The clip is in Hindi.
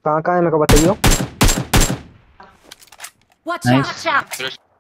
कहाँ कहाँ है मेरे को बताइयो। Watch Nice. out! Watch out!